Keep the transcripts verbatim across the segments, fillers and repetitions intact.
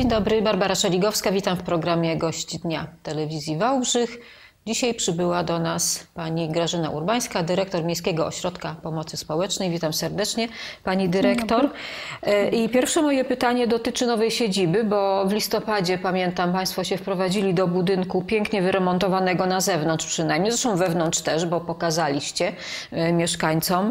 Dzień dobry, Barbara Szeligowska. Witam w programie Gość Dnia Telewizji Wałbrzych. Dzisiaj przybyła do nas pani Grażyna Urbańska, dyrektor Miejskiego Ośrodka Pomocy Społecznej. Witam serdecznie, pani dyrektor. I pierwsze moje pytanie dotyczy nowej siedziby, bo w listopadzie, pamiętam, państwo się wprowadzili do budynku pięknie wyremontowanego na zewnątrz przynajmniej, zresztą wewnątrz też, bo pokazaliście mieszkańcom.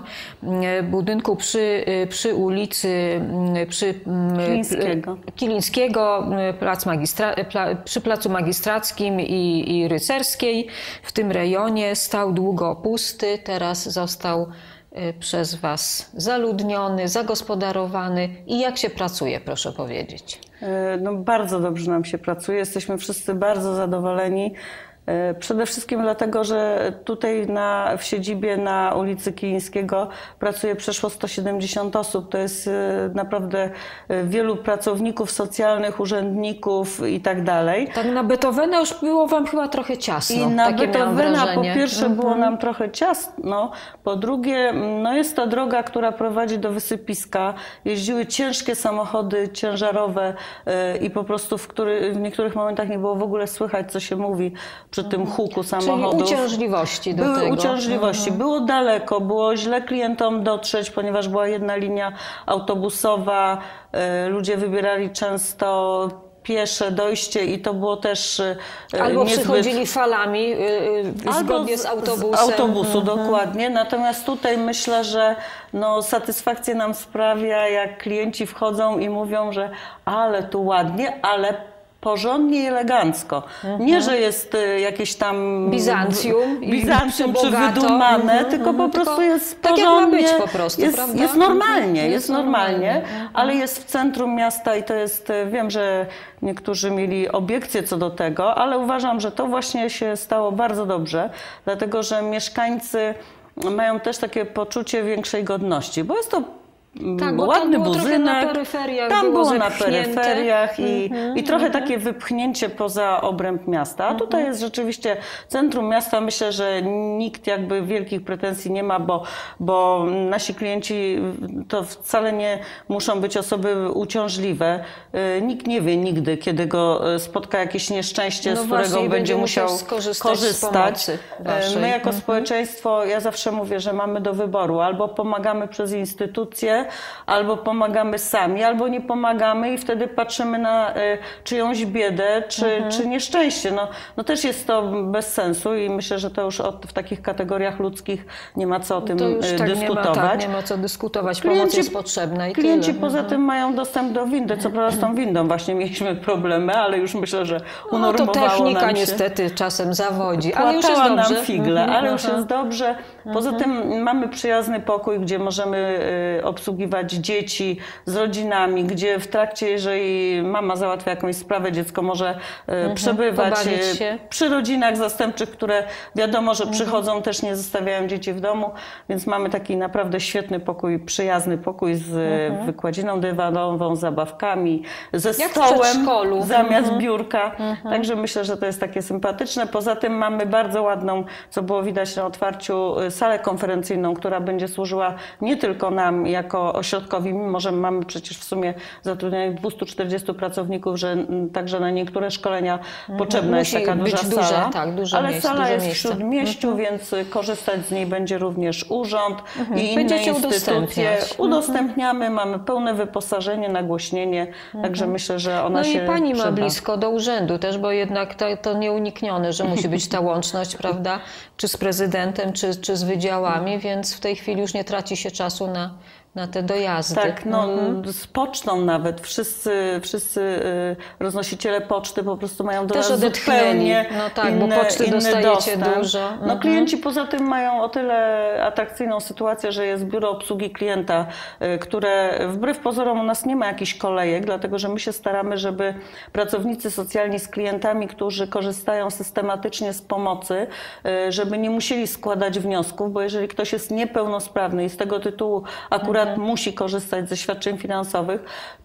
Budynku przy, przy ulicy przy Kilińskiego, Kilińskiego plac magistra, przy Placu Magistrackim i, i Rycerskiej. W tym rejonie stał długo pusty, teraz został przez was zaludniony, zagospodarowany. I jak się pracuje, proszę powiedzieć? No, bardzo dobrze nam się pracuje, jesteśmy wszyscy bardzo zadowoleni. Przede wszystkim dlatego, że tutaj na, w siedzibie na ulicy Kilińskiego pracuje przeszło sto siedemdziesiąt osób. To jest naprawdę wielu pracowników socjalnych, urzędników i tak dalej. Tak na Beethovena już było wam chyba trochę ciasno. I na takie Beethovena po pierwsze mhm. było nam trochę ciasno, po drugie no jest to droga, która prowadzi do wysypiska. Jeździły ciężkie samochody ciężarowe i po prostu w, który, w niektórych momentach nie było w ogóle słychać, co się mówi przy tym huku samochodów. Czyli uciążliwości do Były tego. uciążliwości. Mhm. Było daleko, było źle klientom dotrzeć, ponieważ była jedna linia autobusowa. Ludzie wybierali często piesze dojście i to było też albo niezbyt... przychodzili falami yy, zgodnie z autobusem. Z autobusu, mhm. dokładnie. Natomiast tutaj myślę, że no, satysfakcję nam sprawia, jak klienci wchodzą i mówią, że ale tu ładnie, ale porządnie i elegancko. Mhm. Nie, że jest jakieś tam Bizancjum, Bizancjum czy wydumane, mhm. tylko po prostu tylko jest tak porządnie. Jak ma być po prostu, jest, prawda? jest normalnie, jest, jest normalnie, normalnie, ale jest w centrum miasta i to jest, wiem, że niektórzy mieli obiekcje co do tego, ale uważam, że to właśnie się stało bardzo dobrze, dlatego że mieszkańcy mają też takie poczucie większej godności, bo jest to tak, bo ładny tam było budynek, na peryferiach, tam było, było na zepchnięte. peryferiach i, mm-hmm, i trochę mm-hmm. takie wypchnięcie poza obręb miasta. A tutaj mm-hmm. jest rzeczywiście centrum miasta. Myślę, że nikt jakby wielkich pretensji nie ma, bo, bo nasi klienci to wcale nie muszą być osoby uciążliwe. Nikt nie wie nigdy, kiedy go spotka jakieś nieszczęście, no z którego właśnie, będzie musiał skorzystać. korzystać. My jako mm-hmm. społeczeństwo, ja zawsze mówię, że mamy do wyboru. Albo pomagamy przez instytucje, albo pomagamy sami, albo nie pomagamy i wtedy patrzymy na y, czyjąś biedę czy, mhm. czy nieszczęście. No, no też jest to bez sensu i myślę, że to już od, w takich kategoriach ludzkich nie ma co o tym to już y, tak dyskutować. Nie ma, tak, nie ma co dyskutować. Klienci, Pomoc jest potrzebna i Klienci tyle. poza mhm. tym mają dostęp do windy. Co prawda z tą windą właśnie mieliśmy problemy, ale już myślę, że unormowało no, to technika nam się. niestety czasem zawodzi, ale już jest dobrze. nam figle, mhm. ale już jest dobrze. Poza mhm. tym mamy przyjazny pokój, gdzie możemy y, obsługiwać dzieci z rodzinami, gdzie w trakcie, jeżeli mama załatwia jakąś sprawę, dziecko może mhm. przebywać przy rodzinach zastępczych, które wiadomo, że mhm. przychodzą, też nie zostawiają dzieci w domu, więc mamy taki naprawdę świetny pokój, przyjazny pokój z mhm. wykładziną dywanową, zabawkami, ze Jak stołem zamiast mhm. biurka. Mhm. Także myślę, że to jest takie sympatyczne. Poza tym mamy bardzo ładną, co było widać na otwarciu, salę konferencyjną, która będzie służyła nie tylko nam jako ośrodkowi, mimo że mamy przecież w sumie zatrudnionych dwieście czterdziestu pracowników, że także na niektóre szkolenia mhm. potrzebna Musi jest taka duża być sala. Duże, tak, duże ale miejsce, sala jest w miejsce. śródmieściu, mhm. więc korzystać z niej będzie również urząd mhm. i inne Będziecie instytucje. Udostępniać. Udostępniamy, mhm. mamy pełne wyposażenie, nagłośnienie, mhm. także myślę, że ona no się No i pani przyda. ma blisko do urzędu też, bo jednak to, to nieuniknione, że musi być ta łączność, prawda, czy z prezydentem, czy, czy z wydziałami, więc w tej chwili już nie traci się czasu na na te dojazdy. Tak, no mhm. z pocztą nawet. Wszyscy, wszyscy y, roznosiciele poczty po prostu mają do Też nas zupełnie no tak, inny, bo poczty inny dostajecie dostęp. dużo. No mhm. klienci poza tym mają o tyle atrakcyjną sytuację, że jest biuro obsługi klienta, y, które wbrew pozorom u nas nie ma jakichś kolejek, dlatego że my się staramy, żeby pracownicy socjalni z klientami, którzy korzystają systematycznie z pomocy, y, żeby nie musieli składać wniosków, bo jeżeli ktoś jest niepełnosprawny i z tego tytułu akurat mhm. musi korzystać ze świadczeń finansowych,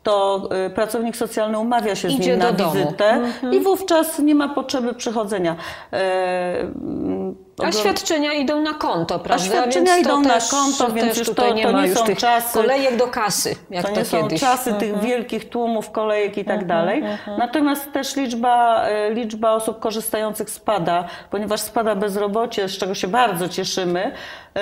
to y, pracownik socjalny umawia się z Idzie nim na do wizytę mhm. i wówczas nie ma potrzeby przychodzenia. Y, A świadczenia idą na konto, prawda? A świadczenia więc idą to na też, konto, więc też już tutaj to, nie to ma nie już są tych czasy, kolejek do kasy, jak to to nie są kiedyś. czasy Mhm. tych wielkich tłumów, kolejek i tak Mhm, dalej. mhm. Natomiast też liczba, e, liczba osób korzystających spada, ponieważ spada bezrobocie, z czego się bardzo cieszymy.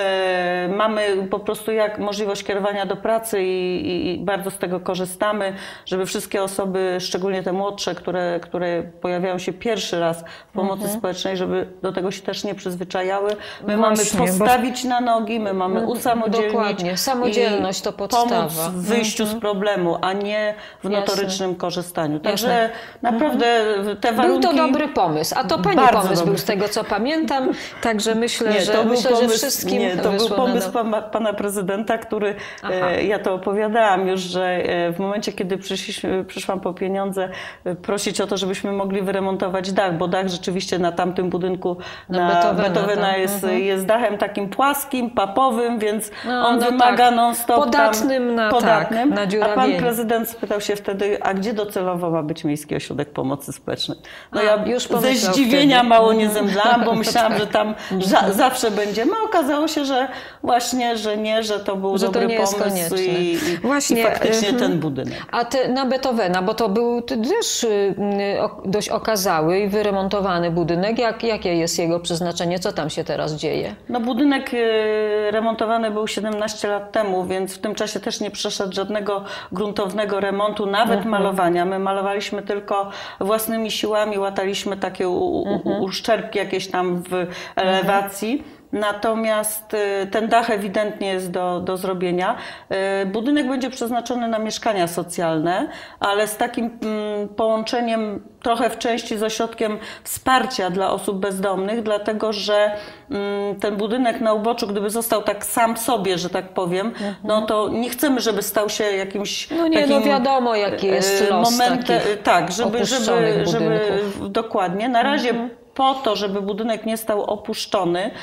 E, mamy po prostu jak możliwość kierowania do pracy i, i, i bardzo z tego korzystamy, żeby wszystkie osoby, szczególnie te młodsze, które, które pojawiają się pierwszy raz w pomocy Mhm. społecznej, żeby do tego się też nie przyzwyczajały. My Właśnie, mamy bo- postawić na nogi, my mamy usamodzielnić. Dokładnie. Samodzielność i to podstawa. Pomóc w wyjściu z problemu, a nie w Jasne. notorycznym korzystaniu. Także Jasne. naprawdę te warunki... Był to dobry pomysł, a to pani Bardzo pomysł dobry. był z tego, co pamiętam, także myślę, Nie, że, to był myślę, pomysł, że wszystkim nie, to był wyszło na pomysł no... pana, pana prezydenta, który, Aha. e, ja to opowiadałam już, że e, w momencie, kiedy przyszliśmy, przyszłam po pieniądze e, prosić o to, żebyśmy mogli wyremontować dach, bo dach rzeczywiście na tamtym budynku Na na Beethovena, Beethovena tak. jest, Mhm. jest dachem takim płaskim, papowym, więc No, on no wymaga tak. non-stop Podatnym tam, na- podatnym, tak, na a pan dziurawienie. prezydent spytał się wtedy, a gdzie docelowo ma być Miejski Ośrodek Pomocy Społecznej? No A, ja już ze pomyślał zdziwienia wtedy. mało nie zemdlałam, bo myślałam, Tak. że tam za, zawsze będziemy, a okazało się, że właśnie, że nie, że to był Że to dobry nie jest pomysł konieczne. i, i, Właśnie, i faktycznie mhm. ten budynek. A te, na Beethovena, bo to był też y, o- dość okazały i wyremontowany budynek. Jak, jakie jest jego przeznaczenie? Co tam się teraz dzieje? No budynek y, remontowany był siedemnaście lat temu, więc w tym czasie też nie przeszedł żadnego gruntownego remontu, nawet Mhm. malowania. My malowaliśmy tylko własnymi siłami, łataliśmy takie u, u, Mhm. uszczerbki jakieś tam w elewacji. Natomiast y, ten dach ewidentnie jest do, do zrobienia. Y, Budynek będzie przeznaczony na mieszkania socjalne, ale z takim mm, połączeniem trochę w części z ośrodkiem wsparcia dla osób bezdomnych, dlatego że mm, ten budynek na uboczu, gdyby został tak sam sobie, że tak powiem, no to nie chcemy, żeby stał się jakimś No nie, takim, no wiadomo, jaki jest y, los momentem, takich tak, żeby, żeby, opuszczonych żeby budynków. dokładnie. Na razie po to, żeby budynek nie stał opuszczony, y,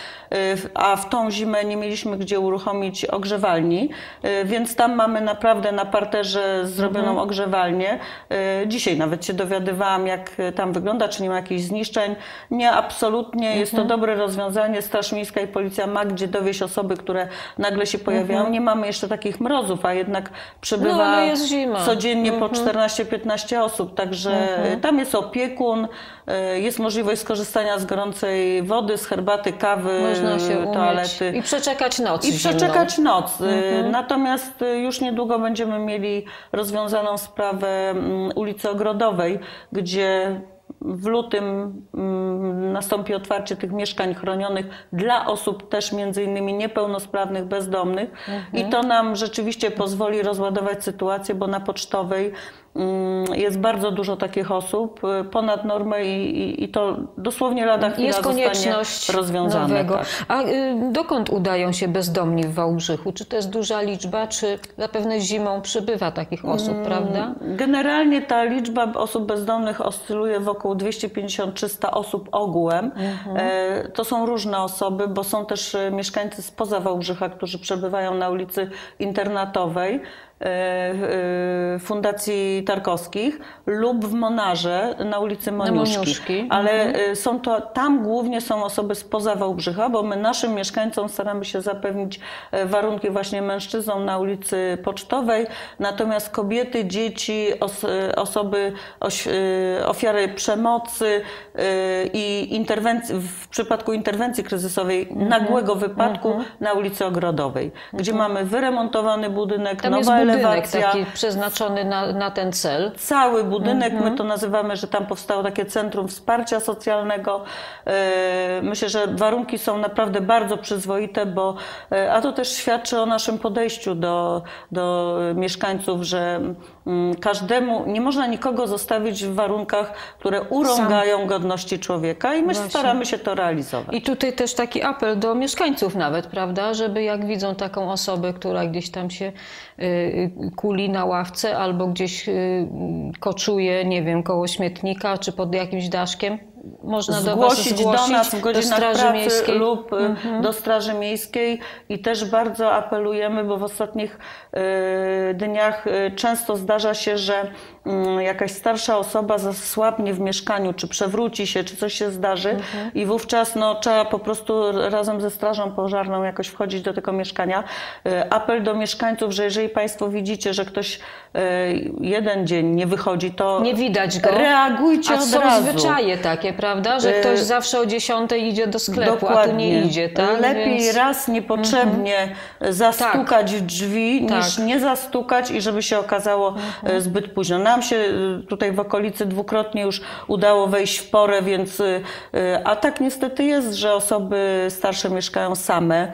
a w tą zimę nie mieliśmy gdzie uruchomić ogrzewalni, y, więc tam mamy naprawdę na parterze zrobioną Mhm. ogrzewalnię. Y, Dzisiaj nawet się dowiadywałam, jak tam wygląda, czy nie ma jakichś zniszczeń. Nie, absolutnie. Jest to Mhm. dobre rozwiązanie. Straż Miejska i Policja ma gdzie dowieźć osoby, które nagle się pojawiają. Mhm. Nie mamy jeszcze takich mrozów, a jednak No, przybywa ale jest zima. codziennie po Mhm. czternaście piętnaście osób, także Mhm. tam jest opiekun, y, jest możliwość skorzystania z gorącej wody, z herbaty, kawy, Można się umyć toalety. i przeczekać noc I zimną. przeczekać noc. Y, Mhm. Natomiast y, już niedługo będziemy mieli rozwiązaną sprawę mm, ulicy Ogrodowej, gdzie w lutym mm, nastąpi otwarcie tych mieszkań chronionych dla osób też między innymi niepełnosprawnych, bezdomnych i to nam rzeczywiście pozwoli rozładować sytuację, bo na Pocztowej mm, jest bardzo dużo takich osób y, ponad normę i, i, i to dosłownie lada chwila Jest zostanie konieczność rozwiązane. nowego. Tak. A y, dokąd udają się bezdomni w Wałbrzychu? Czy to jest duża liczba, czy zapewne zimą przybywa takich osób, prawda? Generalnie ta liczba osób bezdomnych oscyluje wokół dwieście pięćdziesiąt do trzystu osób ogółem. E, To są różne osoby, bo są też e, mieszkańcy spoza Wałbrzycha, którzy przebywają na ulicy Internatowej e, e, Fundacji Tarkowskich lub w Monarze na ulicy Moniuszki. Moniuszki. Ale e, są to, tam głównie są osoby spoza Wałbrzycha, bo my naszym mieszkańcom staramy się zapewnić e, warunki właśnie mężczyznom na ulicy Pocztowej, natomiast kobiety, dzieci, os, e, osoby, oś, e, ofiary przemocy e, i interwencji, w przypadku interwencji kryzysowej nagłego wypadku na ulicy Ogrodowej, gdzie mamy wyremontowany budynek, Tam nowa jest budynek elewacja. taki przeznaczony na, na ten cel. Cały budynek, my to nazywamy, że tam powstało takie centrum wsparcia socjalnego. E, Myślę, że warunki są naprawdę bardzo przyzwoite, bo, e, a to też świadczy o naszym podejściu do, do mieszkańców, że mm, każdemu, nie można nikogo zostawić w warunkach, które urągają godności człowieka i my Właśnie. staramy się to realizować. I tutaj też taki apel do mieszkańców nawet, prawda, żeby jak widzą taką osobę, która gdzieś tam się y, kuli na ławce albo gdzieś y, koczuje, nie wiem, koło śmietnika czy pod jakimś daszkiem, można do was zgłosić zgłosić do nas w godzinach do Straży pracy Miejskiej lub y, Mhm. do Straży Miejskiej i też bardzo apelujemy, bo w ostatnich y, dniach y, często zdarza się, że y, jakaś starsza osoba zasłabnie w mieszkaniu, czy przewróci się, czy coś się zdarzy Mhm. i wówczas no, trzeba po prostu razem ze Strażą Pożarną jakoś wchodzić do tego mieszkania. Y, apel do mieszkańców, że jeżeli Państwo widzicie, że ktoś y, jeden dzień nie wychodzi, to Nie widać go. reagujcie A od są razu. zwyczaje takie, prawda? Że ktoś Y, zawsze o dziesiątej idzie do sklepu, Dokładnie. a tu nie idzie, tak? Lepiej Więc... raz niepotrzebnie zastukać w drzwi, Tak. niż nie zastukać i żeby się okazało mhm. zbyt późno. Nam się tutaj w okolicy dwukrotnie już udało wejść w porę, więc a tak niestety jest, że osoby starsze mieszkają same.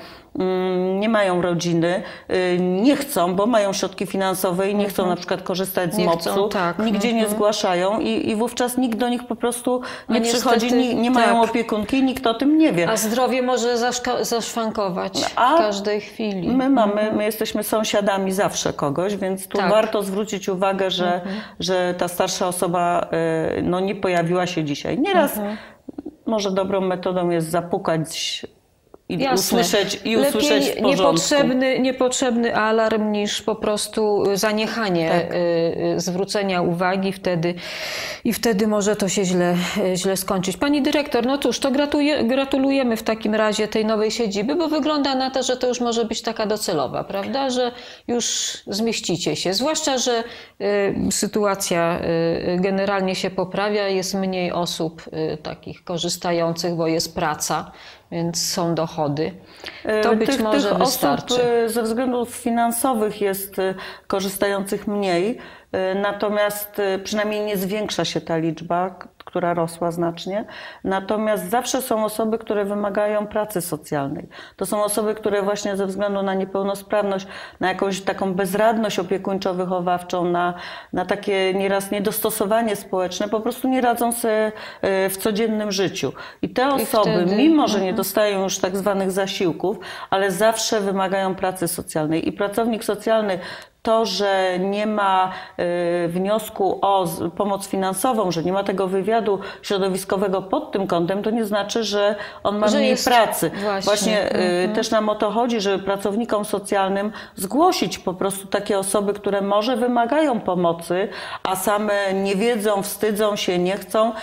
Nie mają rodziny, nie chcą, bo mają środki finansowe i nie chcą na przykład korzystać z Nie mopsu, chcą, tak. nigdzie Mhm. nie zgłaszają i, i wówczas nikt do nich po prostu nie A przychodzi, niestety, nie, nie mają tak. opiekunki, nikt o tym nie wie. A zdrowie może zaszka- zaszwankować A w każdej chwili. My mamy, my jesteśmy sąsiadami zawsze kogoś, więc tu Tak. warto zwrócić uwagę, że, Mhm. że ta starsza osoba y, no, nie pojawiła się dzisiaj. Nieraz Mhm. może dobrą metodą jest zapukać i Jasne. usłyszeć, i usłyszeć w Lepiej porządku. niepotrzebny, niepotrzebny alarm niż po prostu zaniechanie Tak. y, y, zwrócenia uwagi wtedy i wtedy może to się źle, y, źle skończyć. Pani dyrektor, no cóż, to gratuluję, gratulujemy w takim razie tej nowej siedziby, bo wygląda na to, że to już może być taka docelowa, prawda, że już zmieścicie się. Zwłaszcza, że y, sytuacja y, generalnie się poprawia, jest mniej osób y, takich korzystających, bo jest praca, więc są dochody. To być tych, może tych wystarczy. osób y, ze względów finansowych jest y, korzystających mniej, y, natomiast y, przynajmniej nie zwiększa się ta liczba, k- która rosła znacznie. Natomiast zawsze są osoby, które wymagają pracy socjalnej. To są osoby, które właśnie ze względu na niepełnosprawność, na jakąś taką bezradność opiekuńczo-wychowawczą, na, na takie nieraz niedostosowanie społeczne, po prostu nie radzą sobie y, w codziennym życiu. I te osoby, wtedy- mimo że nie dostają już tak zwanych zasiłków, ale zawsze wymagają pracy socjalnej. I pracownik socjalny to, że nie ma y, wniosku o z, pomoc finansową, że nie ma tego wywiadu środowiskowego pod tym kątem, to nie znaczy, że on ma Że mniej jest- pracy. właśnie. Właśnie y, Mhm. też nam o to chodzi, żeby pracownikom socjalnym zgłosić po prostu takie osoby, które może wymagają pomocy, a same nie wiedzą, wstydzą się, nie chcą,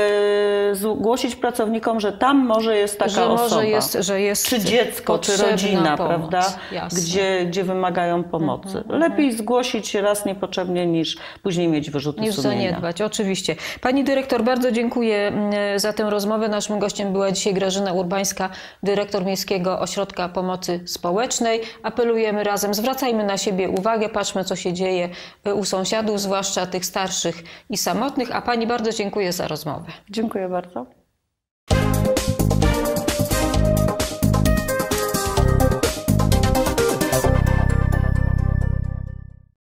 y, zgłosić pracownikom, że tam może jest taka że osoba. może jest, że jest Czy dziecko, czy potrzebna rodzina, pomoc. prawda? Jasne. Gdzie, gdzie wymagają pomocy. Lepiej zgłosić raz niepotrzebnie, niż później mieć wyrzuty Niż sumienia. zaniedbać, oczywiście. Pani dyrektor, bardzo dziękuję mm, za tę rozmowę. Naszym gościem była dzisiaj Grażyna Urbańska, dyrektor Miejskiego Ośrodka Pomocy Społecznej. Apelujemy razem, zwracajmy na siebie uwagę, patrzmy, co się dzieje u sąsiadów, zwłaszcza tych starszych i samotnych. A pani bardzo dziękuję za rozmowę. Dziękuję bardzo.